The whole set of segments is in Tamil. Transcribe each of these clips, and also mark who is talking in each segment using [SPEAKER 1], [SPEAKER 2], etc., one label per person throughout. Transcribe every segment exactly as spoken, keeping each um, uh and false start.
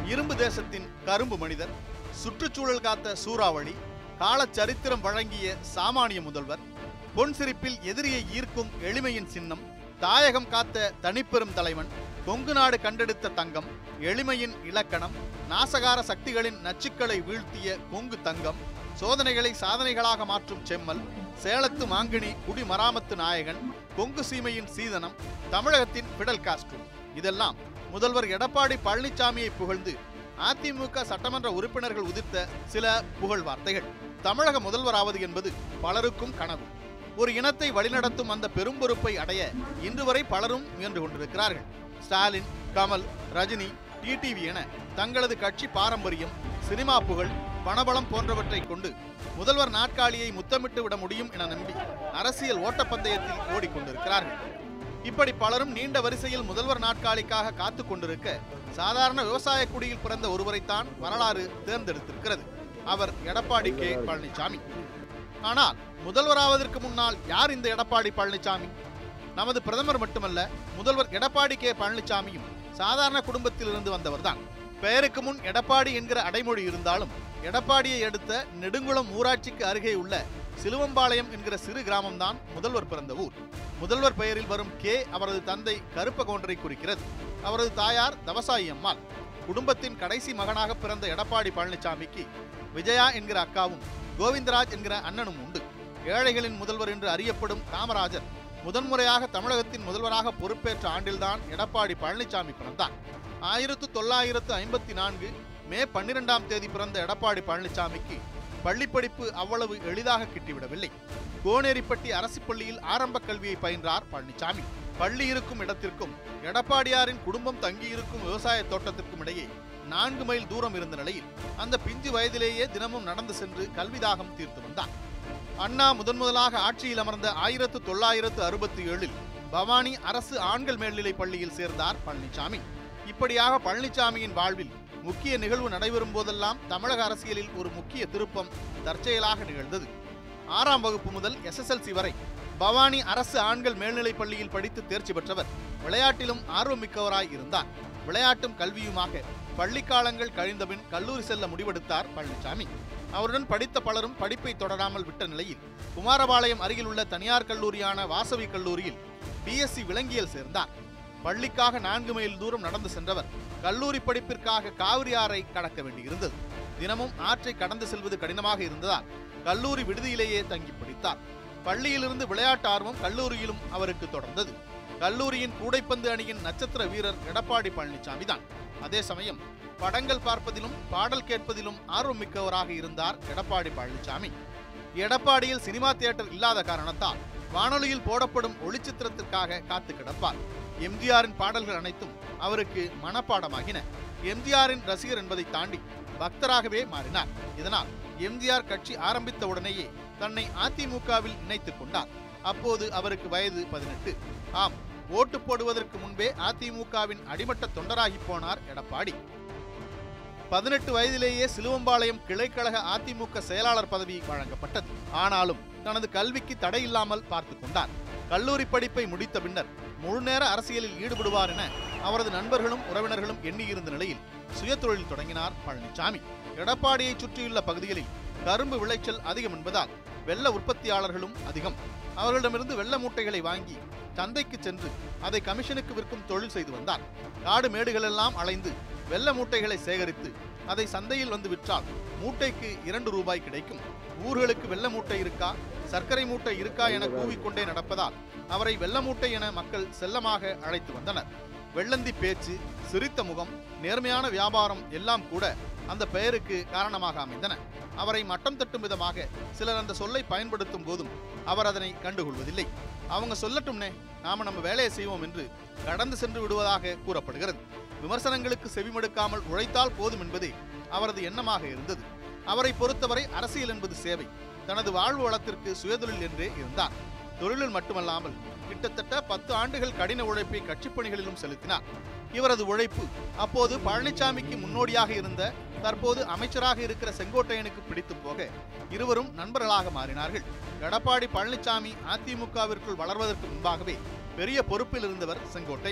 [SPEAKER 1] இரும்பு தேசத்தின் கரும்பு மனிதர், சுற்றுச்சூழல் காத்த சூறாவளி, காலச்சரித்திரம் வழங்கிய சாமானிய முதல்வர், பொன் சிரிப்பில் எதிரியை ஈர்க்கும் எளிமையின் சின்னம், தாயகம் காத்த தனிப்பெரும் தலைவன், கொங்கு நாடு கண்டெடுத்த தங்கம், எளிமையின் இலக்கணம், நாசகார சக்திகளின் நச்சுக்களை வீழ்த்திய கொங்கு தங்கம், சோதனைகளை சாதனைகளாக மாற்றும் செம்மல், சேலத்து மாங்கனி குடிமராமத்து நாயகன், கொங்கு சீமையின் சீதனம், தமிழகத்தின் பிடல் காஸ்ட்ரோ. இதெல்லாம் முதல்வர் எடப்பாடி பழனிசாமியை புகழ்ந்து அதிமுக சட்டமன்ற உறுப்பினர்கள் உதிர்த்த சில புகழ் வார்த்தைகள். தமிழக முதல்வராவது என்பது பலருக்கும் கனவு. ஒரு இனத்தை வழிநடத்தும் அந்த பெரும் பொறுப்பை அடைய இன்று வரை பலரும் முயன்று கொண்டிருக்கிறார்கள். ஸ்டாலின், கமல், ரஜினி, டிடிவி என தங்களது கட்சி பாரம்பரியம், சினிமா புகழ், பணபலம் போன்றவற்றை கொண்டு முதல்வர் நாற்காலியை முத்தமிட்டு விட முடியும் என நம்பி அரசியல் ஓட்டப்பந்தயத்தில் ஓடிக்கொண்டிருக்கிறார்கள். இப்படி பலரும் நீண்ட வரிசையில் முதல்வர் நாற்காலிக்காக காத்து கொண்டிருக்க, சாதாரண விவசாய குடியில் பிறந்த ஒருவரைத்தான் வரலாறு தேர்ந்தெடுத்திருக்கிறது. அவர் எடப்பாடி கே பழனிசாமி. ஆனால் முதல்வராவதற்கு முன்னால் யார் இந்த எடப்பாடி பழனிசாமி? நமது பிரதமர் மட்டுமல்ல, முதல்வர் எடப்பாடி கே பழனிசாமியும் சாதாரண குடும்பத்தில் இருந்து வந்தவர்தான். பெயருக்கு முன் எடப்பாடி என்கிற அடைமொழி இருந்தாலும், எடப்பாடியை அடுத்த நெடுங்குளம் ஊராட்சிக்கு அருகே உள்ள சிலுவம்பாளையம் என்கிற சிறு கிராமம்தான் முதல்வர் பிறந்த ஊர். முதல்வர் பெயரில் வரும் கே அவரது தந்தை கருப்ப கவுண்டரை குறிக்கிறது. அவரது தாயார் தவசாயி அம்மாள். குடும்பத்தின் கடைசி மகனாக பிறந்த எடப்பாடி பழனிசாமிக்கு விஜயா என்கிற அக்காவும் கோவிந்தராஜ் என்கிற அண்ணனும் உண்டு. ஏழைகளின் முதல்வர் என்று அறியப்படும் காமராஜர் முதன்முறையாக தமிழகத்தின் முதல்வராக பொறுப்பேற்ற ஆண்டில்தான் எடப்பாடி பழனிசாமி பிறந்தார். ஆயிரத்து தொள்ளாயிரத்து ஐம்பத்தி நான்கு மே பன்னிரெண்டாம் தேதி பிறந்த எடப்பாடி பழனிசாமிக்கு பள்ளிப்படிப்பு அவ்வளவு எளிதாக கிட்டிவிடவில்லை. கோனேரிப்பட்டி அரசு பள்ளியில் ஆரம்ப கல்வியை பயின்றார் பழனிசாமி. பள்ளி இருக்கும் இடத்திற்கும் எடப்பாடியாரின் குடும்பம் தங்கியிருக்கும் விவசாய தோட்டத்திற்கும் இடையே நான்கு மைல் தூரம் இருந்த நிலையில் அந்த பிஞ்சு வயதிலேயே தினமும் நடந்து சென்று கல்விதாகம் தீர்த்து வந்தார். அண்ணா முதன் முதலாக ஆட்சியில் அமர்ந்த ஆயிரத்து தொள்ளாயிரத்து அறுபத்தி ஏழில் பவானி அரசு ஆண்கள் மேல்நிலை பள்ளியில் சேர்ந்தார் பழனிசாமி. இப்படியாக பழனிசாமியின் வாழ்வில் முக்கிய நிகழ்வு நடைபெறும் போதெல்லாம் தமிழக அரசியலில் ஒரு முக்கிய திருப்பம் தற்செயலாக நிகழ்ந்தது. ஆறாம் வகுப்பு முதல் எஸ் எஸ் எல் சி வரை பவானி அரசு ஆண்கள் மேல்நிலை பள்ளியில் படித்து தேர்ச்சி பெற்றவர் விளையாட்டிலும் ஆர்வமிக்கவராய் இருந்தார். விளையாட்டும் கல்வியுமாக பள்ளிக்காலங்கள் கழிந்தபின் கல்லூரி செல்ல முடிவெடுத்தார் பழனிசாமி. அவருடன் படித்த பலரும் படிப்பை தொடராமல் விட்ட நிலையில் குமாரபாளையம் அருகில் உள்ள தனியார் கல்லூரியான வாசவி கல்லூரியில் பிஎஸ்சி விலங்கியல் சேர்ந்தார். பள்ளிக்காக நான்கு மைல் தூரம் நடந்து சென்றவர் கல்லூரி படிப்பிற்காக காவிரி ஆறை கடக்க வேண்டியிருந்தது. தினமும் ஆற்றை கடந்து செல்வது கடினமாக இருந்ததால் கல்லூரி விடுதியிலேயே தங்கி படித்தார். பள்ளியிலிருந்து விளையாட்டு ஆர்வம் கல்லூரியிலும் அவருக்கு தொடர்ந்தது. கல்லூரியின் கூடைப்பந்து அணியின் நட்சத்திர வீரர் எடப்பாடி பழனிசாமி தான். அதே சமயம் படங்கள் பார்ப்பதிலும் பாடல் கேட்பதிலும் ஆர்வம் மிக்கவராக இருந்தார் எடப்பாடி பழனிசாமி. எடப்பாடியில் சினிமா தியேட்டர் இல்லாத காரணத்தால் வானொலியில் போடப்படும் ஒளிச்சித்திரத்திற்காக காத்து கிடப்பார். எம்ஜிஆரின் பாடல்கள் அனைத்தும் அவருக்கு மனப்பாடமாகின. எம்ஜிஆரின் ரசிகர் என்பதை தாண்டி பக்தராகவே மாறினார். இதனால் எம்ஜிஆர் கட்சி ஆரம்பித்த உடனேயே தன்னை அதிமுகவில் இணைத்துக் கொண்டார். அப்போது அவருக்கு வயது பதினெட்டு. ஆம், ஓட்டு போடுவதற்கு முன்பே அதிமுகவின் அடிமட்ட தொண்டராகி போனார் எடப்பாடி. பதினெட்டு வயதிலேயே சிலுவம்பாளையம் கிளைக்கழக அதிமுக செயலாளர் பதவி வழங்கப்பட்டது. ஆனாலும் தனது கல்விக்கு தடையில்லாமல் பார்த்து கொண்டார். கல்லூரி படிப்பை முடித்த பின்னர் முழுநேர அரசியலில் ஈடுபடுவார் என அவரது நண்பர்களும் உறவினர்களும் எண்ணியிருந்த நிலையில் சுயதொழில் தொடங்கினார் பழனிசாமி. எடப்பாடியை சுற்றியுள்ள பகுதிகளில் கரும்பு விளைச்சல் அதிகம் என்பதால் வெள்ள உற்பத்தியாளர்களும் அதிகம். அவர்களிடமிருந்து வெள்ள மூட்டைகளை வாங்கி சந்தைக்கு சென்று அதை கமிஷனுக்கு விற்கும் தொழில் செய்து வந்தார். காடு மேடுகளெல்லாம் அலைந்து வெள்ள மூட்டைகளை சேகரித்து அதை சந்தையில் வந்து விற்றால் மூட்டைக்கு இரண்டு ரூபாய் கிடைக்கும். ஊர்களுக்கு வெள்ள மூட்டை இருக்கா, சர்க்கரை மூட்டை இருக்கா என கூவிக்கொண்டே நடப்பதால் அவரை வெள்ள மூட்டை என மக்கள் செல்லமாக அழைத்து வந்தனர். வெள்ளந்தி பேச்சு, சிரித்த முகம், நேர்மையான வியாபாரம் எல்லாம் கூட அந்த பெயருக்கு காரணமாக அமைந்தன. அவரை மட்டம் தட்டும் விதமாக சிலர் அந்த சொல்லை பயன்படுத்தும் போதும் அவர் அதனை கண்டுகொள்வதில்லை. அவங்க சொல்லட்டும்னே, நாம நம்ம வேலையை செய்வோம் என்று கடந்து சென்று விடுவதாக கூறப்படுகிறது. விமர்சனங்களுக்கு செவிமடுக்காமல் உழைத்தால் போதும் என்பதே அவரது எண்ணமாக இருந்தது. அவரை பொறுத்தவரை அரசியல் என்பது சேவை. தனது வாழ்வு வளத்திற்கு சுயதொழில் என்றே இருந்தார். தொழிலில் மட்டுமல்லாமல் கிட்டத்தட்ட பத்து ஆண்டுகள் கடின உழைப்பை கட்சிப் பணிகளிலும் செலுத்தினார். இவரது உழைப்பு அப்போது பழனிசாமிக்கு முன்னோடியாக இருந்த தற்போது அமைச்சராக இருக்கிற செங்கோட்டையனுக்கு பிடித்து போக இருவரும் நண்பர்களாக மாறினார்கள். எடப்பாடி பழனிசாமி அதிமுகவிற்குள் வளர்வதற்கு முன்பாகவே பெரிய பொறுப்பில் இருந்தவர் செங்கோட்டையன்.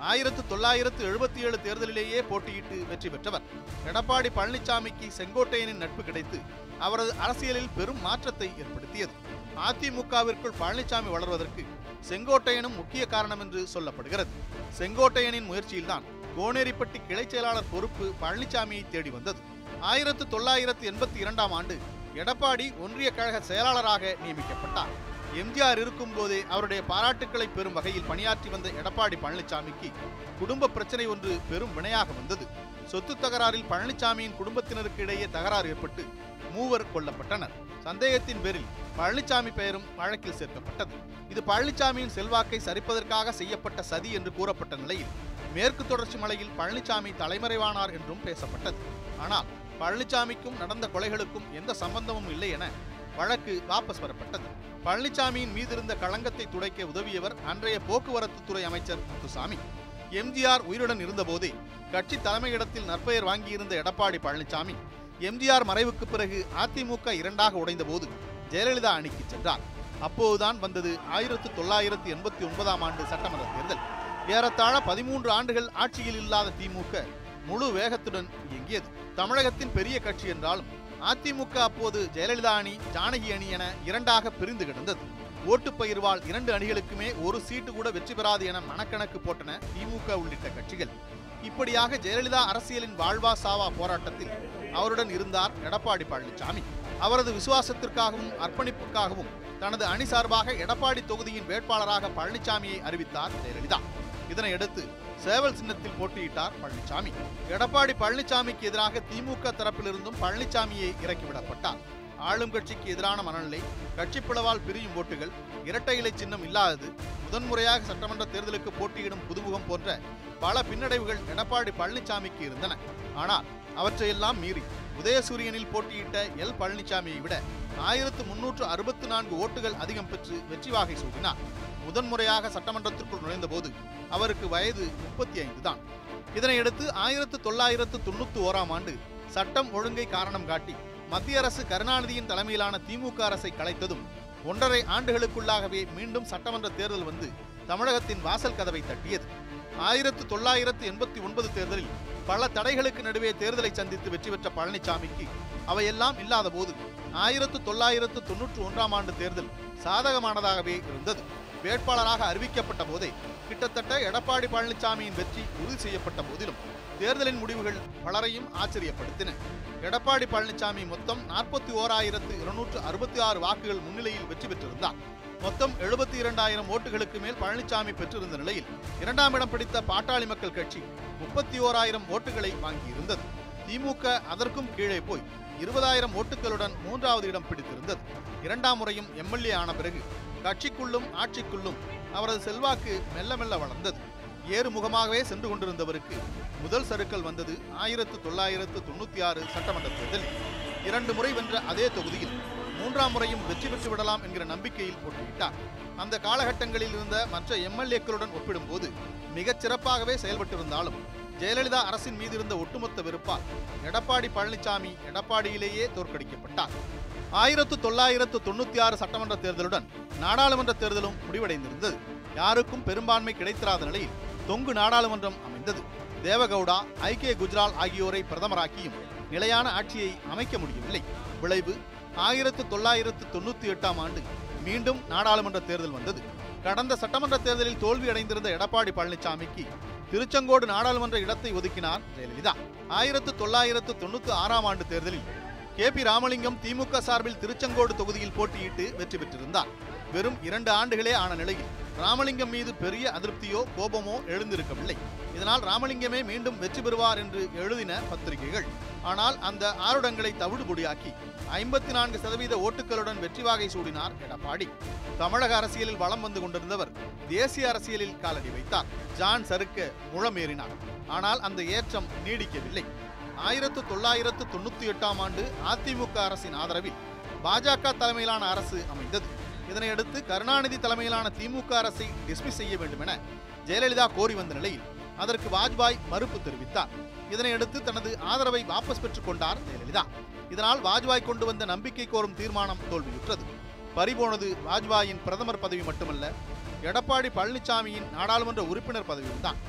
[SPEAKER 1] ஆயிரத்து தொள்ளாயிரத்து எழுபத்தி ஏழு தேர்தலிலேயே போட்டியிட்டு வெற்றி பெற்றவர். எடப்பாடி பழனிசாமிக்கு செங்கோட்டையனின் நட்பு கிடைத்து அவரது அரசியலில் பெரும் மாற்றத்தை ஏற்படுத்தியது. அதிமுகவிற்குள் பழனிசாமி வளர்வதற்கு செங்கோட்டையனும் முக்கிய காரணம் என்று சொல்லப்படுகிறது. செங்கோட்டையனின் முயற்சியில்தான் கோனேரிப்பட்டி கிளை செயலாளர் பொறுப்பு பழனிசாமியை தேடி வந்தது. ஆயிரத்து தொள்ளாயிரத்து எண்பத்தி இரண்டாம் ஆண்டு எடப்பாடி ஒன்றிய கழக செயலாளராக நியமிக்கப்பட்டார். எம்ஜிஆர் இருக்கும் போதே அவருடைய பாராட்டுக்களை பெறும் வகையில் பணியாற்றி வந்த எடப்பாடி பழனிசாமிக்கு குடும்ப பிரச்சனை ஒன்று பெரும் வினையாக வந்தது. சொத்து தகராறில் பழனிசாமியின் குடும்பத்தினருக்கு இடையே தகராறு ஏற்பட்டு மூவர் கொல்லப்பட்டனர். சந்தேகத்தின் பேரில் பழனிசாமி பெயரும் வழக்கில் சேர்க்கப்பட்டது. இது பழனிசாமியின் செல்வாக்கை சரிப்பதற்காக செய்யப்பட்ட சதி என்று கூறப்பட்ட நிலையில் மேற்கு தொடர்ச்சி மலையில் பழனிசாமி தலைமறைவானார் என்றும் பேசப்பட்டது. ஆனால் பழனிசாமிக்கும் நடந்த கொலைகளுக்கும் எந்த சம்பந்தமும் இல்லை என வழக்கு வாபஸ் பெறப்பட்டது. பழனிசாமியின் மீதிருந்த களங்கத்தை துடைக்க உதவியவர் அன்றைய போக்குவரத்து துறை அமைச்சர் முத்துசாமி. எம்ஜிஆர் உயிருடன் இருந்தபோதே கட்சி தலைமையிடத்தில் நற்பெயர் வாங்கியிருந்த எடப்பாடி பழனிசாமி எம்ஜிஆர் மறைவுக்கு பிறகு அதிமுக இரண்டாக உடைந்த போது ஜெயலலிதா அணிக்கு சென்றார். அப்போதுதான் வந்தது ஆயிரத்து தொள்ளாயிரத்து எண்பத்தி ஒன்பதாம் ஆண்டு சட்டமன்ற தேர்தல். ஏறத்தாழ பதிமூன்று ஆண்டுகள் ஆட்சியில் இல்லாத திமுக முழு வேகத்துடன் இயங்கியது. தமிழகத்தின் பெரிய கட்சி என்றாலும் அதிமுக அப்போது ஜெயலலிதா அணி, ஜானகி அணி என இரண்டாக பிரிந்து கிடந்தது. ஓட்டு பகிர்வால் இரண்டு அணிகளுக்குமே ஒரு சீட்டு கூட வெற்றி பெறாது என மனக்கணக்கு போட்டன திமுக உள்ளிட்ட கட்சிகள். இப்படியாக ஜெயலலிதா அரசியலின் வாழ்வா சாவா போராட்டத்தில் அவருடன் இருந்தார் எடப்பாடி பழனிசாமி. அவரது விசுவாசத்திற்காகவும் அர்ப்பணிப்புக்காகவும் தனது அணி சார்பாக எடப்பாடி தொகுதியின் வேட்பாளராக பழனிசாமியை அறிவித்தார் ஜெயலலிதா. இதனையடுத்து சேவல் சின்னத்தில் போட்டியிட்டார் பழனிசாமி. எடப்பாடி பழனிசாமிக்கு எதிராக திமுக தரப்பிலிருந்தும் பழனிசாமியை இறக்கிவிடப்பட்டார். ஆளும் கட்சிக்கு எதிரான மனநிலை, கட்சி பிளவால் பிரியும் ஓட்டுகள், இரட்டை இலை சின்னம் இல்லாதது, முதன்முறையாக சட்டமன்ற தேர்தலுக்கு போட்டியிடும் புதுமுகம் போன்ற பல பின்னடைவுகள் எடப்பாடி பழனிசாமிக்கு இருந்தன. ஆனால் அவற்றையெல்லாம் மீறி உதயசூரியனில் போட்டியிட்ட எல் பழனிசாமியை விட ஆயிரத்து முன்னூற்று அறுபத்தி நான்கு ஓட்டுகள் அதிகம் பெற்று வெற்றி வாகை சூடினார். முதன்முறையாக சட்டமன்றத்திற்குள் நுழைந்த போது அவருக்கு வயது முப்பத்தி ஐந்து தான். இதனையடுத்து ஆயிரத்து தொள்ளாயிரத்து தொண்ணூத்தி ஓராம் ஆண்டு சட்டம் ஒழுங்கை காரணம் காட்டி மத்திய அரசு கருணாநிதியின் தலைமையிலான திமுக அரசை கலைத்ததும் ஒன்றரை ஆண்டுகளுக்குள்ளாகவே மீண்டும் சட்டமன்ற தேர்தல் வந்து தமிழகத்தின் வாசல் கதவை தட்டியது. ஆயிரத்து தொள்ளாயிரத்து எண்பத்தி ஒன்பது தேர்தலில் பல தடைகளுக்கு நடுவே தேர்தலை சந்தித்து வெற்றி பெற்ற பழனிசாமிக்கு அவையெல்லாம் இல்லாத போது ஆயிரத்து தொள்ளாயிரத்து தொன்னூற்றி ஒன்றாம் ஆண்டு தேர்தல் சாதகமானதாகவே இருந்தது. வேட்பாளராக அறிவிக்கப்பட்ட போதே கிட்டத்தட்ட எடப்பாடி பழனிசாமியின் வெற்றி உறுதி செய்யப்பட்ட போதிலும் தேர்தலின் முடிவுகள் பலரையும் ஆச்சரியப்படுத்தின. எடப்பாடி பழனிசாமி மொத்தம் நாற்பத்தி ஓராயிரத்து இருநூற்று அறுபத்தி ஆறு வாக்குகள் முன்னிலையில் வெற்றி பெற்றிருந்தார். மொத்தம் எழுபத்தி இரண்டாயிரம் ஓட்டுகளுக்கு மேல் பழனிசாமி பெற்றிருந்த நிலையில் இரண்டாம் இடம் பிடித்த பாட்டாளி மக்கள் கட்சி முப்பத்தி ஓராயிரம் ஓட்டுகளை வாங்கியிருந்தது. திமுக அதற்கும் கீழே போய் இருபதாயிரம் ஓட்டுகளுடன் மூன்றாவது இடம் பிடித்திருந்தது. இரண்டாம் முறையும் எம்எல்ஏ ஆன பிறகு கட்சிக்குள்ளும் ஆட்சிக்குள்ளும் அவரது செல்வாக்கு மெல்ல மெல்ல வளர்ந்தது. ஏறுமுகமாகவே சென்று கொண்டிருந்தவருக்கு முதல் சறுக்கல் வந்தது ஆயிரத்து தொள்ளாயிரத்து தொண்ணூத்தி ஆறு சட்டமன்ற தேர்தலில். இரண்டு முறை வென்ற அதே தொகுதியில் மூன்றாம் முறையும் வெற்றி பெற்று விடலாம் என்கிற நம்பிக்கையில் போட்டியிட்டார். அந்த காலகட்டங்களில் இருந்த மற்ற எம்எல்ஏக்களுடன் ஒப்பிடும்போது மிகச் சிறப்பாகவே செயல்பட்டிருந்தாலும் ஜெயலலிதா அரசின் மீது இருந்த ஒட்டுமொத்த வெறுப்பால் எடப்பாடி பழனிசாமி எடப்பாடியிலேயே தோற்கடிக்கப்பட்டார். ஆயிரத்து தொள்ளாயிரத்து தொண்ணூத்தி ஆறு சட்டமன்ற தேர்தலுடன் நாடாளுமன்ற தேர்தலும் முடிவடைந்திருந்தது. யாருக்கும் பெரும்பான்மை கிடைத்திராத நிலையில் தொங்கு நாடாளுமன்றம் அமைந்தது. தேவகவுடா, ஐ கே குஜ்ரால் ஆகியோரை பிரதமராக்கியும் நிலையான ஆட்சியை அமைக்க முடியவில்லை. விளைவு ஆயிரத்து தொள்ளாயிரத்து தொண்ணூத்தி எட்டாம் ஆண்டு மீண்டும் நாடாளுமன்ற தேர்தல் வந்தது. கடந்த சட்டமன்ற தேர்தலில் தோல்வி அடைந்திருந்த எடப்பாடி பழனிசாமிக்கு திருச்செங்கோடு நாடாளுமன்ற இடத்தை ஒதுக்கினார் ஜெயலலிதா. ஆயிரத்து தொள்ளாயிரத்து தொண்ணூத்தி ஆறாம் ஆண்டு தேர்தலில் கே பி ராமலிங்கம் திமுக சார்பில் திருச்செங்கோடு தொகுதியில் போட்டியிட்டு வெற்றி பெற்றிருந்தார். வெறும் இரண்டு ஆண்டுகளே ஆன நிலையில் ராமலிங்கம் மீது பெரிய அதிருப்தியோ கோபமோ எழுந்திருக்கவில்லை. இதனால் ராமலிங்கமே மீண்டும் வெற்றி பெறுவார் என்று எழுதின பத்திரிகைகள். ஆனால் அந்த ஆருடங்களை தவிடுபொடியாக்கி ஐம்பத்தி நான்கு சதவீத ஓட்டுகளுடன் வெற்றி வாகை சூடினார் எடப்பாடி. தமிழக அரசியலில் வலம் வந்து கொண்டிருந்தவர் தேசிய அரசியலில் காலடி வைத்தார். ஜான் சறுக்க முழமேறினார். ஆனால் அந்த ஏற்றம் நீடிக்கவில்லை. ஆயிரத்து தொள்ளாயிரத்து தொண்ணூத்தி எட்டாம் ஆண்டு அதிமுக அரசின் ஆதரவில் பாஜக தலைமையிலான அரசு அமைந்தது. இதனையடுத்து கருணாநிதி தலைமையிலான திமுக அரசை டிஸ்மிஸ் செய்ய வேண்டும் என ஜெயலலிதா கோரி வந்த நிலையில் அதற்கு வாஜ்பாய் மறுப்பு தெரிவித்தார். இதனையடுத்து தனது ஆதரவை வாபஸ் பெற்றுக் கொண்டார் ஜெயலலிதா. இதனால் வாஜ்பாய் கொண்டு வந்த நம்பிக்கை கோரும் தீர்மானம் தோல்வியுற்றது. பறிபோனது வாஜ்பாயின் பிரதமர் பதவி மட்டுமல்ல, எடப்பாடி பழனிசாமியின் நாடாளுமன்ற உறுப்பினர் பதவியும் தான்.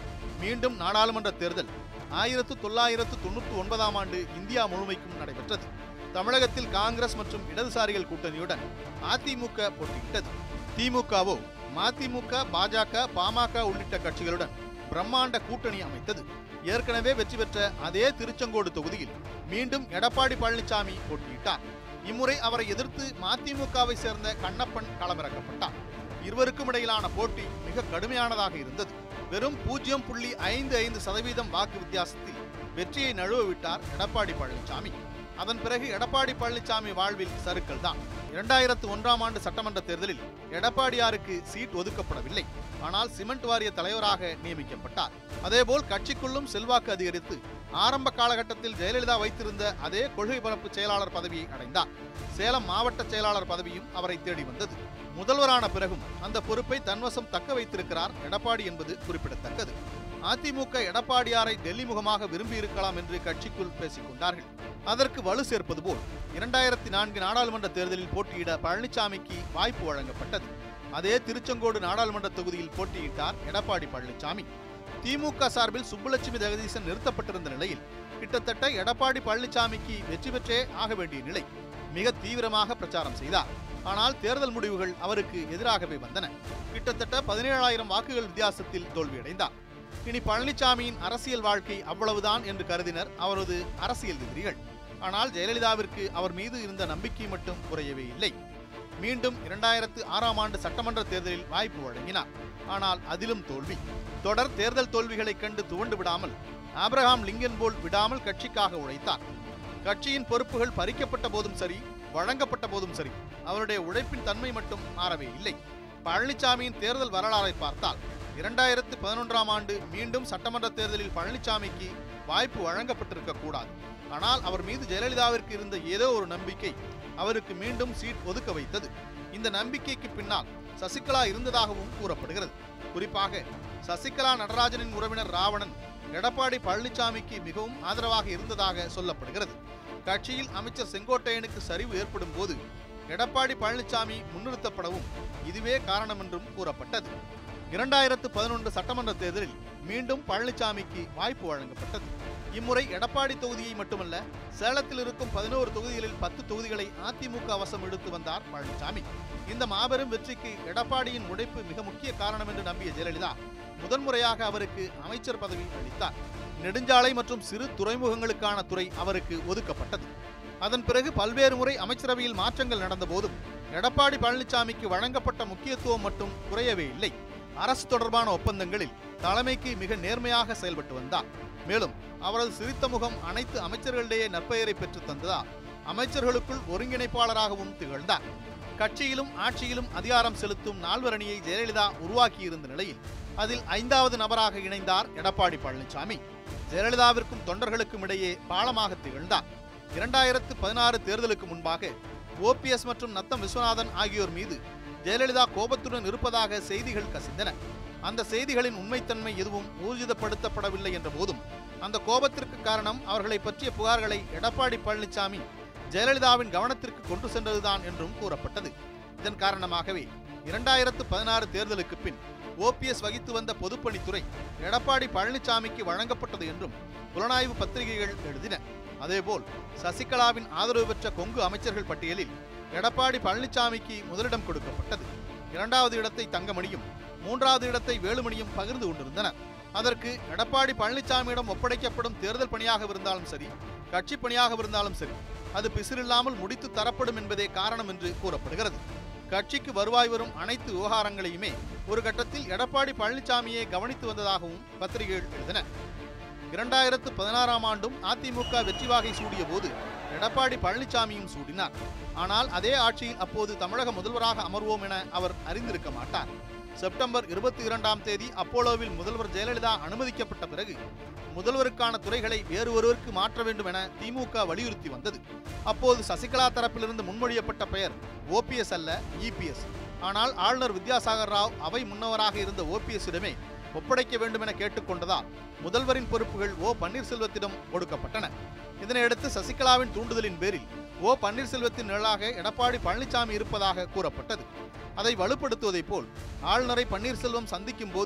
[SPEAKER 1] மீண்டும் நாடாளுமன்ற தேர்தல் ஆயிரத்து தொள்ளாயிரத்து தொண்ணூற்றி ஒன்பதாம் ஆண்டு இந்தியா முழுமைக்கும் நடைபெற்றது. தமிழகத்தில் காங்கிரஸ் மற்றும் இடதுசாரிகள் கூட்டணியுடன் அதிமுக போட்டியிட்டது. திமுகவோ மதிமுக, பாஜக, பாமக உள்ளிட்ட கட்சிகளுடன் பிரம்மாண்ட கூட்டணி அமைத்தது. ஏற்கனவே வெற்றி பெற்ற அதே திருச்செங்கோடு தொகுதியில் மீண்டும் எடப்பாடி பழனிசாமி போட்டியிட்டார். இம்முறை அவரை எதிர்த்து மதிமுகவை சேர்ந்த கண்ணப்பன் களமிறக்கப்பட்டார். இருவருக்கும் இடையிலான போட்டி மிக கடுமையானதாக இருந்தது. வெறும் பூஜ்ஜியம் புள்ளி ஐந்து ஐந்து சதவீதம் வாக்கு வித்தியாசத்தில் வெற்றியை நழுவ விட்டார் எடப்பாடி பழனிசாமி. அதன் பிறகு எடப்பாடி பழனிசாமி வாழ்வில் சறுக்கல் தான். இரண்டாயிரத்து ஒன்றாம் ஆண்டு சட்டமன்ற தேர்தலில் எடப்பாடியாருக்கு சீட் ஒதுக்கப்படவில்லை. ஆனால் சிமெண்ட் வாரிய தலைவராக நியமிக்கப்பட்டார். அதேபோல் கட்சிக்குள்ளும் செல்வாக்கு அதிகரித்து ஆரம்ப காலகட்டத்தில் ஜெயலலிதா வைத்திருந்த அதே கொள்கை பரப்பு செயலாளர் பதவியை அடைந்தார். சேலம் மாவட்ட செயலாளர் பதவியும் அவரை தேடி வந்தது. முதல்வரான பிறகும் அந்த பொறுப்பை தன்வசம் தக்க வைத்திருக்கிறார் எடப்பாடி என்பது குறிப்பிடத்தக்கது. அதிமுக எடப்பாடியாரை டெல்லி முகமாக விரும்பியிருக்கலாம் என்று கட்சிக்குள் பேசிக் கொண்டார்கள். அதற்கு வலு சேர்ப்பது போல் இரண்டாயிரத்தி நான்கு நாடாளுமன்ற தேர்தலில் போட்டியிட பழனிசாமிக்கு வாய்ப்பு வழங்கப்பட்டது. அதே திருச்செங்கோடு நாடாளுமன்ற தொகுதியில் போட்டியிட்டார் எடப்பாடி பழனிசாமி. திமுக சார்பில் சுப்புலட்சுமி ஜெகதீசன் நிறுத்தப்பட்டிருந்த நிலையில் கிட்டத்தட்ட எடப்பாடி பழனிசாமிக்கு வெற்றி பெற்றே ஆக வேண்டிய நிலை. மிக தீவிரமாக பிரச்சாரம் செய்தார். ஆனால் தேர்தல் முடிவுகள் அவருக்கு எதிராகவே வந்தன. கிட்டத்தட்ட பதினேழாயிரம் வாக்குகள் வித்தியாசத்தில் தோல்வியடைந்தார். இனி பழனிசாமியின் அரசியல் வாழ்க்கை அவ்வளவுதான் என்று கருதினர் அவரது அரசியல் எதிரிகள். ஆனால் ஜெயலலிதாவிற்கு அவர் மீது இருந்த நம்பிக்கை மட்டும் குறையவே இல்லை. மீண்டும் இரண்டாயிரத்து ஆறாம் ஆண்டு சட்டமன்ற தேர்தலில் வாய்ப்பு வழங்கினார். ஆனால் அதிலும் தோல்வி. தொடர் தேர்தல் தோல்விகளை கண்டு துவண்டு விடாமல் ஆபிரகாம் லிங்கன் போல் விடாமல் கட்சிக்காக உழைத்தார். கட்சியின் பொறுப்புகள் பறிக்கப்பட்ட போதும் சரி, வழங்கப்பட்ட போதும் சரி, அவருடைய உழைப்பின் தன்மை மட்டும் மாறவே இல்லை. பழனிசாமியின் தேர்தல் வரலாறை பார்த்தால் இரண்டாயிரத்து பதினொன்றாம் ஆண்டு மீண்டும் சட்டமன்ற தேர்தலில் பழனிசாமிக்கு வாய்ப்பு வழங்கப்பட்டிருக்க கூடாது. ஆனால் அவர் மீது ஜெயலலிதாவிற்கு இருந்த ஏதோ ஒரு நம்பிக்கை அவருக்கு மீண்டும் சீட் ஒதுக்க வைத்தது. இந்த நம்பிக்கைக்கு பின்னால் சசிகலா இருந்ததாகவும் கூறப்படுகிறது. குறிப்பாக சசிகலா நடராஜனின் உறவினர் ராவணன் எடப்பாடி பழனிசாமிக்கு மிகவும் ஆதரவாக இருந்ததாக சொல்லப்படுகிறது. கட்சியில் அமைச்சர் செங்கோட்டையனுக்கு சரிவு ஏற்படும் போது எடப்பாடி பழனிசாமி முன்னிறுத்தப்படவும் இதுவே காரணம் என்றும் கூறப்பட்டது. இரண்டாயிரத்து பதினொன்று சட்டமன்ற தேர்தலில் மீண்டும் பழனிசாமிக்கு வாய்ப்பு வழங்கப்பட்டது. இம்முறை எடப்பாடி தொகுதியை மட்டுமல்ல, சேலத்தில் இருக்கும் பதினோரு தொகுதிகளில் பத்து தொகுதிகளை அதிமுக வசம் எடுத்து வந்தார் பழனிசாமி. இந்த மாபெரும் வெற்றிக்கு எடப்பாடியின் உழைப்பு மிக முக்கிய காரணம் என்று நம்பிய ஜெயலலிதா முதன்முறையாக அவருக்கு அமைச்சர் பதவி அளித்தார். நெடுஞ்சாலை மற்றும் சிறு துறைமுகங்களுக்கான துறை அவருக்கு ஒதுக்கப்பட்டது. அதன் பிறகு பல்வேறு முறை அமைச்சரவையில் மாற்றங்கள் நடந்த போதும் எடப்பாடி பழனிசாமிக்கு வழங்கப்பட்ட முக்கியத்துவம் மட்டும் குறையவே இல்லை. அரசு தொடர்பான ஒப்பந்தங்களில் தலைமைக்கு மிக நேர்மையாக செயல்பட்டு வந்தார். மேலும் அவரது சிரித்த முகம் அனைத்து அமைச்சர்களிடையே நற்பெயரை பெற்று தந்ததால் அமைச்சர்களுக்குள் ஒருங்கிணைப்பாளராகவும் திகழ்ந்தார். கட்சியிலும் ஆட்சியிலும் அதிகாரம் செலுத்தும் நால்வரணியை ஜெயலலிதா உருவாக்கியிருந்த நிலையில் அதில் ஐந்தாவது நபராக இணைந்தார் எடப்பாடி பழனிசாமி. ஜெயலலிதாவிற்கும் தொண்டர்களுக்கும் இடையே பாலமாக திகழ்ந்தார். இரண்டாயிரத்து பதினாறு தேர்தலுக்கு முன்பாக ஓபிஎஸ் மற்றும் நத்தம் விஸ்வநாதன் ஆகியோர் மீது ஜெயலலிதா கோபத்துடன் இருப்பதாக செய்திகள் கசிந்தன. அந்த செய்திகளின் உண்மைத்தன்மை எதுவும் ஊர்ஜிதப்படுத்தப்படவில்லை என்ற போதும் அந்த கோபத்திற்கு காரணம் அவர்களை பற்றிய புகார்களை எடப்பாடி பழனிசாமி ஜெயலலிதாவின் கவனத்திற்கு கொண்டு சென்றதுதான் என்றும் கூறப்பட்டது. இதன் காரணமாகவே இரண்டாயிரத்து பதினாறு தேர்தலுக்கு பின் ஓபிஎஸ் வகித்து வந்த பொதுப்பணித்துறை எடப்பாடி பழனிசாமிக்கு வழங்கப்பட்டது என்றும் புலனாய்வு பத்திரிகைகள் எழுதின. அதேபோல் சசிகலாவின் ஆதரவு பெற்ற கொங்கு அமைச்சர்கள் பட்டியலில் எடப்பாடி பழனிசாமிக்கு முதலிடம் கொடுக்கப்பட்டது. இரண்டாவது இடத்தை தங்கமணியும் மூன்றாவது இடத்தை வேலுமணியும் பகிர்ந்து கொண்டிருந்தனர். அதற்கு எடப்பாடி பழனிசாமியிடம் ஒப்படைக்கப்படும் தேர்தல் பணியாக இருந்தாலும் சரி, கட்சி பணியாக இருந்தாலும் சரி, அது பிசிறில்லாமல் முடித்து தரப்படும் என்பதே காரணம் என்று கூறப்படுகிறது. கட்சிக்கு வருவாய் வரும் அனைத்து விவகாரங்களையுமே ஒரு கட்டத்தில் எடப்பாடி பழனிசாமியை கவனித்து வந்ததாகவும் பத்திரிகைகள் எழுதின. இரண்டாயிரத்து பதினாறாம் ஆண்டும் அதிமுக வெற்றி வாகை சூடிய போது எடப்பாடி பழனிசாமியும் சூடினார். ஆனால் அதே ஆட்சியில் அப்போது தமிழக முதல்வராக அமர்வோம் என அவர் அறிந்திருக்க மாட்டார். செப்டம்பர் இருபத்தி இரண்டாம் தேதி அப்போலோவில் முதல்வர் ஜெயலலிதா அனுமதிக்கப்பட்ட பிறகு முதல்வருக்கான துறைகளை வேறு ஒருவருக்கு மாற்ற வேண்டும் என திமுக வலியுறுத்தி வந்தது. அப்போது சசிகலா தரப்பிலிருந்து முன்மொழியப்பட்ட பெயர் ஓபிஎஸ் அல்ல, இபிஎஸ். ஆனால் ஆளுநர் வித்யாசாகர் ராவ் அவை முன்னவராக இருந்த ஓபிஎஸ்ஸிடமே ஒப்படைக்க வேண்டும் என கேட்டுக்கொண்டதால் முதல்வரின் பொறுப்புகள் ஓ பன்னீர்செல்வத்திடம் கொடுக்கப்பட்டன. இதனையடுத்து சசிகலாவின் தூண்டுதலின் பேரில் ஓ பன்னீர்செல்வத்தின் நிழலாக எடப்பாடி பழனிசாமி இருப்பதாக கூறப்பட்டது. அதை வலுப்படுத்துவதைப் போல் ஆளுநரை பன்னீர்செல்வம் சந்திக்கும் போது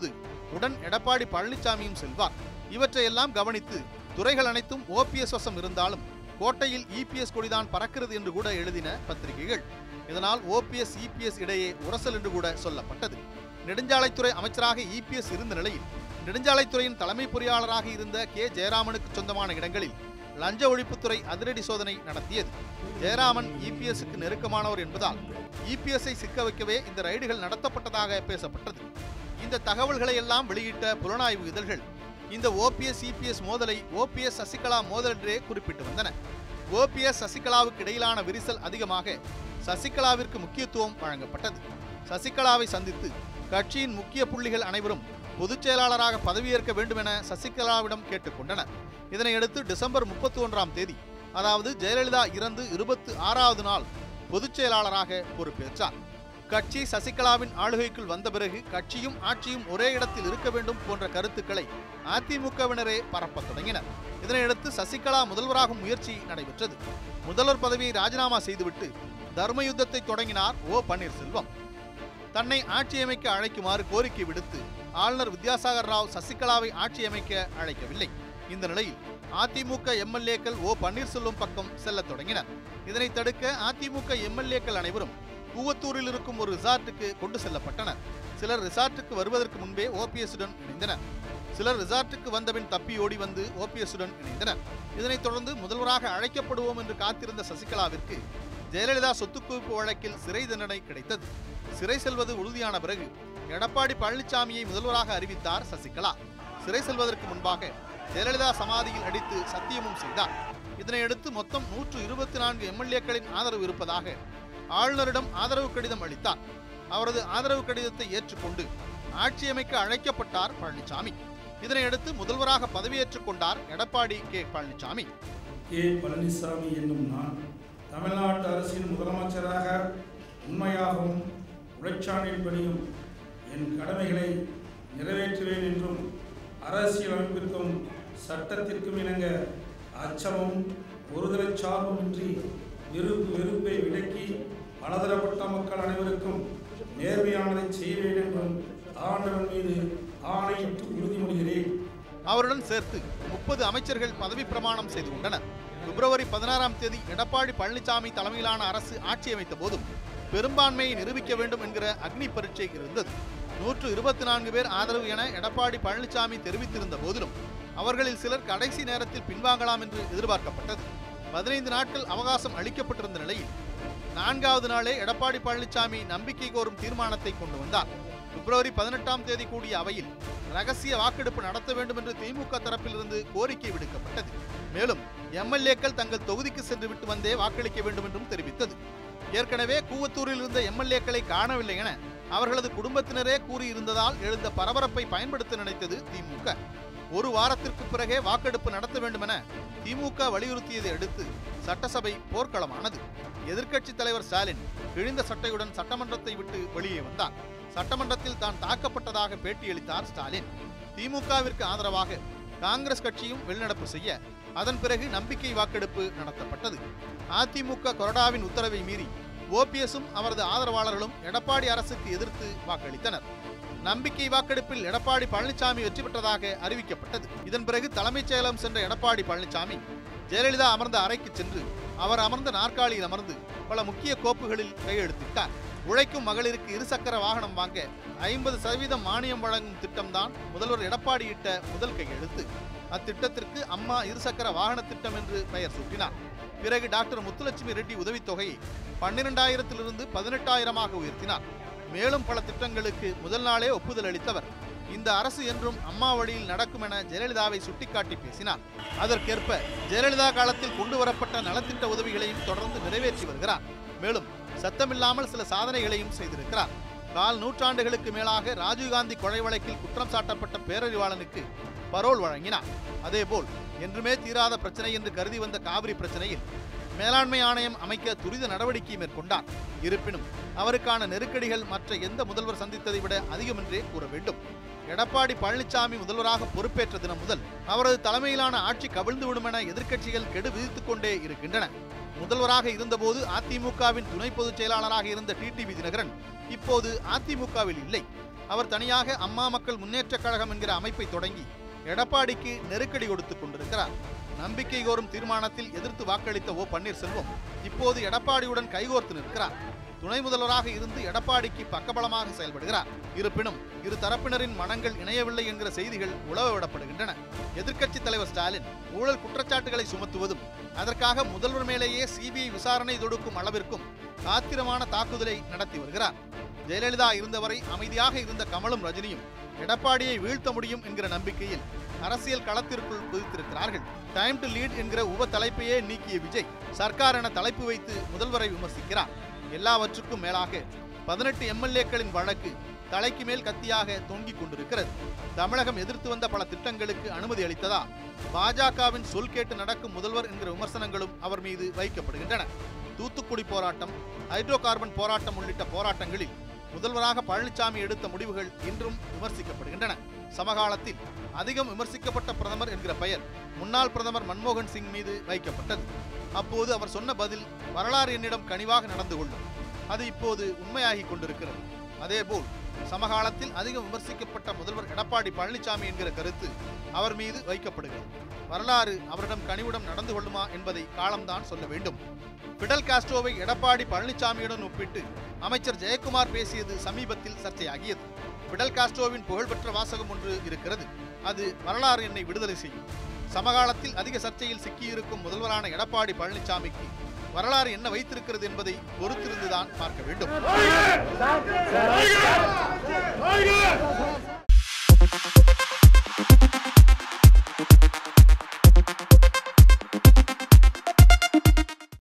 [SPEAKER 1] உடன் எடப்பாடி பழனிசாமியும் செல்வார். இவற்றையெல்லாம் கவனித்து துறைகள் அனைத்தும் ஓபிஎஸ் வசம் இருந்தாலும் கோட்டையில் இபிஎஸ் கொடிதான் பறக்கிறது என்று கூட எழுதின பத்திரிகைகள். இதனால் ஓபிஎஸ் இபிஎஸ் இடையே உரசல் என்று கூட சொல்லப்பட்டது. நெடுஞ்சாலைத்துறை அமைச்சராக இபிஎஸ் இருந்த நிலையில் நெடுஞ்சாலைத்துறையின் தலைமை பொறியாளராக இருந்த கே ஜெயராமனுக்கு சொந்தமான இடங்களில் லஞ்ச ஒழிப்புத்துறை அதிரடி சோதனை நடத்தியது. ஜெயராமன் இபிஎஸ்க்கு நெருக்கமானவர் என்பதால் இபிஎஸ்ஐ சிக்க வைக்கவே இந்த ரைடுகள் நடத்தப்பட்டதாக பேசப்பட்டது. இந்த தகவல்களை எல்லாம் வெளியிட்ட புலனாய்வு இதழ்கள் இந்த ஓபிஎஸ் இபிஎஸ் மோதலை ஓபிஎஸ் சசிகலா மோதல் என்றே குறிப்பிட்டு வந்தன. ஓபிஎஸ் சசிகலாவுக்கு இடையிலான விரிசல் அதிகமாக சசிகலாவிற்கு முக்கியத்துவம் வழங்கப்பட்டது. சசிகலாவை சந்தித்து கட்சியின் முக்கிய புள்ளிகள் அனைவரும் பொதுச் செயலாளராக பதவியேற்க வேண்டும் என சசிகலாவிடம் கேட்டுக்கொண்டனர். இதனையடுத்து டிசம்பர் முப்பத்தி ஒன்றாம் தேதி, அதாவது ஜெயலலிதா இறந்து இருபத்தி ஆறாவது நாள் பொதுச் செயலாளராக பொறுப்பேற்றார். கட்சி சசிகலாவின் ஆளுகைக்குள் வந்த பிறகு கட்சியும் ஆட்சியும் ஒரே இடத்தில் இருக்க வேண்டும் போன்ற கருத்துக்களை அதிமுகவினரே பரப்பத் தொடங்கினர். இதனையடுத்து சசிகலா முதல்வராகும் முயற்சி நடைபெற்றது. முதல்வர் பதவியை ராஜினாமா செய்துவிட்டு தர்ம யுத்தத்தை தொடங்கினார் ஓ பன்னீர்செல்வம். தன்னை ஆட்சி அமைக்க அழைக்குமாறு கோரிக்கை விடுத்து ஆளுநர் வித்யாசாகர் ராவ் சசிகலாவை ஆட்சி அமைக்க அழைக்கவில்லை. இந்த நிலையில் அதிமுக எம்எல்ஏக்கள் ஓ பன்னீர்செல்வம் பக்கம் செல்லத் தொடங்கினர். இதனை தடுக்க அதிமுக எம்எல்ஏக்கள் அனைவரும் கூவத்தூரில் இருக்கும் ஒரு ரிசார்ட்டுக்கு கொண்டு செல்லப்பட்டனர். சிலர் ரிசார்ட்டுக்கு வருவதற்கு முன்பே ஓபிஎஸ்ஸுடன் இணைந்தனர். சிலர் ரிசார்ட்டுக்கு வந்தபின் தப்பி ஓடி வந்து ஓபிஎஸ்ஸுடன் இணைந்தனர். இதனைத் தொடர்ந்து முதல்வராக அழைக்கப்படுவோம் என்று காத்திருந்த சசிகலாவிற்கு ஜெயலலிதா சொத்து குவிப்பு வழக்கில் சிறை தண்டனை கிடைத்தது. சிறை செல்வது உறுதியான பிறகு எடப்பாடி பழனிசாமியை முதல்வராக அறிவித்தார் சசிகலா. சிறை செல்வதற்கு முன்பாக ஜெயலலிதா சமாதியில் அடித்து சத்தியமும் செய்தார். இதனையடுத்து மொத்தம் நூற்று இருபத்தி நான்கு எம்எல்ஏக்களின் ஆதரவு இருப்பதாக ஆளுநரிடம் ஆதரவு கடிதம் அளித்தார். அவரது ஆதரவு கடிதத்தை ஏற்றுக்கொண்டு ஆட்சி அமைக்க அழைக்கப்பட்டார் பழனிசாமி. இதனையடுத்து முதல்வராக பதவியேற்றுக் கொண்டார் எடப்பாடி கே பழனிசாமி.
[SPEAKER 2] கே பழனிசாமி என்னும் நான் தமிழ்நாட்டு அரசின் முதலமைச்சராக உண்மையாகவும் உழைச்சாணின்படியும் என் கடமைகளை நிறைவேற்றுவேன் என்றும் அரசியலமைப்பிற்கும் சட்டத்திற்கும் இணங்க அச்சமும் ஒருதலை சார்புமின்றி விருப்பு வெறுப்பை விலக்கி பலதரப்பட்ட மக்கள் அனைவருக்கும் நேர்மையானதை செய்வேன் என்றும் ஆண்டவன் மீது ஆணையிட்டு உறுதிமொழிகிறேன்.
[SPEAKER 1] அவருடன் சேர்த்து முப்பது அமைச்சர்கள் பதவி பிரமாணம் செய்து கொண்டனர். பிப்ரவரி பதினாறாம் தேதி எடப்பாடி பழனிசாமி தலைமையிலான அரசு ஆட்சி அமைத்த போதும் பெரும்பான்மையை நிரூபிக்க வேண்டும் என்கிற அக்னி பரீட்சை இருந்தது. நூற்று இருபத்தி நான்கு பேர் ஆதரவு என எடப்பாடி பழனிசாமி தெரிவித்திருந்த போதிலும் அவர்களில் சிலர் கடைசி நேரத்தில் பின்வாங்கலாம் என்று எதிர்பார்க்கப்பட்டது. பதினைந்து நாட்கள் அவகாசம் அளிக்கப்பட்டிருந்த நிலையில் நான்காவது நாளே எடப்பாடி பழனிசாமி நம்பிக்கை கோரும் தீர்மானத்தை கொண்டு வந்தார். பிப்ரவரி பதினெட்டாம் தேதி கூடிய அவையில் ரகசிய வாக்கெடுப்பு நடத்த வேண்டும் என்று திமுக தரப்பிலிருந்து கோரிக்கை விடுக்கப்பட்டது. மேலும் எம்எல்ஏக்கள் தங்கள் தொகுதிக்கு சென்று விட்டு வந்தே வாக்களிக்க வேண்டும் என்றும் தெரிவித்தது. ஏற்கனவே கூவத்தூரில் இருந்த எம்எல்ஏக்களை காணவில்லை என அவர்களது குடும்பத்தினரே கூறியிருந்ததால் எழுந்த பரபரப்பை பயன்படுத்த நினைத்தது திமுக. ஒரு வாரத்திற்கு பிறகே வாக்கெடுப்பு நடத்த வேண்டும் என திமுக வலியுறுத்தியதை அடுத்து சட்டசபை போர்க்களமானது. எதிர்க்கட்சி தலைவர் ஸ்டாலின் கிழிந்த சட்டையுடன் சட்டமன்றத்தை விட்டு வெளியே வந்தார். சட்டமன்றத்தில் தான் தாக்கப்பட்டதாக பேட்டியளித்தார் ஸ்டாலின். திமுகவிற்கு ஆதரவாக காங்கிரஸ் கட்சியும் வெளிநடப்பு செய்ய அதன் பிறகு நம்பிக்கை வாக்கெடுப்பு நடத்தப்பட்டது. அதிமுக கொறடாவின் உத்தரவை மீறி ஓபிஎஸும் அவரது ஆதரவாளர்களும் எடப்பாடி அரசுக்கு எதிர்த்து வாக்களித்தனர். நம்பிக்கை வாக்கெடுப்பில் எடப்பாடி பழனிசாமி வெற்றி பெற்றதாக அறிவிக்கப்பட்டது. இதன் பிறகு தலைமைச் செயலகம் சென்ற எடப்பாடி பழனிசாமி ஜெயலலிதா அமர்ந்த அறைக்கு சென்று அவர் அமர்ந்த நாற்காலியில் அமர்ந்து பல முக்கிய கோப்புகளில் கையெழுத்திட்டார். உழைக்கும் மகளிருக்கு இருசக்கர வாகனம் வாங்க ஐம்பது சதவீதம் மானியம் வழங்கும் திட்டம்தான் முதல்வர் எடப்பாடி இட்ட முதல் கையெழுத்து. அத்திட்டத்திற்கு அம்மா இருசக்கர வாகன திட்டம் என்று பெயர் சூட்டினார். பிறகு டாக்டர் முத்துலட்சுமி ரெட்டி உதவித்தொகையை பன்னிரெண்டாயிரத்திலிருந்து பதினெட்டாயிரமாக உயர்த்தினார். மேலும் பல திட்டங்களுக்கு முதல் நாளே ஒப்புதல் அளித்தவர் இந்த அரசு என்றும் அம்மா வழியில் நடக்கும் என ஜெயலலிதாவை சுட்டிக்காட்டி பேசினார். அதற்கேற்ப ஜெயலலிதா காலத்தில் கொண்டு வரப்பட்ட நலத்திட்ட உதவிகளையும் தொடர்ந்து நிறைவேற்றி வருகிறார். மேலும் சத்தமில்லாமல் சில சாதனைகளையும் செய்திருக்கிறார். கால் நூற்றாண்டுகளுக்கு மேலாக ராஜீவ்காந்தி கொலை வழக்கில் குற்றம் சாட்டப்பட்ட பேரறிவாளனுக்கு பரோல் வழங்கினார். அதேபோல் என்றுமே தீராத பிரச்சனை என்று கருதி வந்த காவிரி பிரச்சனையில் மேலாண்மை ஆணையம் அமைக்க துரித நடவடிக்கை மேற்கொண்டார். இருப்பினும் அவருக்கான நெருக்கடிகள் மற்ற எந்த முதல்வர் சந்தித்ததை விட அதிகம் என்றே கூற வேண்டும். எடப்பாடி பழனிசாமி முதல்வராக பொறுப்பேற்ற தினம் முதல் அவரது தலைமையிலான ஆட்சி கவிழ்ந்துவிடும் என எதிர்க்கட்சிகள் கெடு விதித்துக் கொண்டே இருக்கின்றன. முதல்வராக இருந்தபோது அதிமுகவின் துணை பொதுச் செயலாளராக இருந்த டிடிவி தினகரன் இப்போது அதிமுகவில் இல்லை. அவர் தனியாக அம்மா மக்கள் முன்னேற்றக் கழகம் என்கிற அமைப்பை தொடங்கி எடப்பாடிக்கு நெருக்கடி கொடுத்துக் கொண்டிருக்கிறார். நம்பிக்கை கோரும் தீர்மானத்தில் எதிர்த்து வாக்களித்த ஓ பன்னீர்செல்வம் இப்போது எடப்பாடியுடன் கைகோர்த்து நிற்கிறார். துணை முதல்வராக இருந்து எடப்பாடிக்கு பக்கபலமாக செயல்படுகிறார். இருப்பினும் இரு தரப்பினரின் மனங்கள் இணையவில்லை என்கிற செய்திகள் உளவிடப்படுகின்றன. எதிர்க்கட்சி தலைவர் ஸ்டாலின் ஊழல் குற்றச்சாட்டுகளை சுமத்துவதும் அதற்காக முதல்வர் மேலேயே சிபிஐ விசாரணை தொடுக்கும் அளவிற்கும் காத்திரமான தாக்குதலை நடத்தி வருகிறார். ஜெயலலிதா இருந்தவரை அமைதியாக இருந்த கமலும் ரஜினியும் எடப்பாடியை வீழ்த்த முடியும் என்கிற நம்பிக்கையில் அரசியல் களத்திற்குள் குதித்திருக்கிறார்கள். டைம் டு லீட் என்கிற உப தலைப்பையே நீக்கிய விஜய் சர்க்கார் என தலைப்பு வைத்து முதல்வரை விமர்சிக்கிறார். எல்லாவற்றுக்கும் மேலாக பதினெட்டு எம்எல்ஏக்களின் வழக்கு தலைக்கு மேல் கத்தியாக தொங்கிக் கொண்டிருக்கிறது. தமிழகம் எதிர்த்து வந்த பல திட்டங்களுக்கு அனுமதி அளித்ததா பாஜகவின் சொல் கேட்டு நடக்கும் முதல்வர் என்கிற விமர்சனங்களும் அவர் மீது வைக்கப்படுகின்றன. தூத்துக்குடி போராட்டம், ஹைட்ரோ கார்பன் போராட்டம் உள்ளிட்ட போராட்டங்களில் முதல்வராக பழனிசாமி எடுத்த முடிவுகள் இன்றும் விமர்சிக்கப்படுகின்றன. சமகாலத்தில் அதிகம் விமர்சிக்கப்பட்ட பிரதமர் என்கிற பெயர் முன்னாள் பிரதமர் மன்மோகன் சிங் மீது வைக்கப்பட்டது. அப்போது அவர் சொன்ன பதில் வரலாறு என்னிடம் கனிவாக நடந்து கொள்ளும். அது இப்போது உண்மையாகி கொண்டிருக்கிறது. அதேபோல் சமகாலத்தில் அதிகம் விமர்சிக்கப்பட்ட முதல்வர் எடப்பாடி பழனிசாமி என்கிற கருத்து அவர் மீது வைக்கப்படுகிறது. வரலாறு அவரிடம் கனிவுடன் நடந்து கொள்ளுமா என்பதை காலம்தான் சொல்ல வேண்டும். பிடல் காஸ்ட்ரோவை எடப்பாடி பழனிசாமியுடன் ஒப்பிட்டு அமைச்சர் ஜெயக்குமார் பேசியது சமீபத்தில் சர்ச்சையாகியது. பிடல் காஸ்ட்ரோவின் புகழ்பெற்ற வாசகம் ஒன்று இருக்கிறது. அது வரலாறு என்னை விடுதலை செய்யும். சமகாலத்தில் அதிக சர்ச்சையில் சிக்கியிருக்கும் முதல்வரான எடப்பாடி பழனிசாமிக்கு வரலாறு என்ன வைத்திருக்கிறது என்பதை பொறுத்திருந்துதான் பார்க்க வேண்டும்.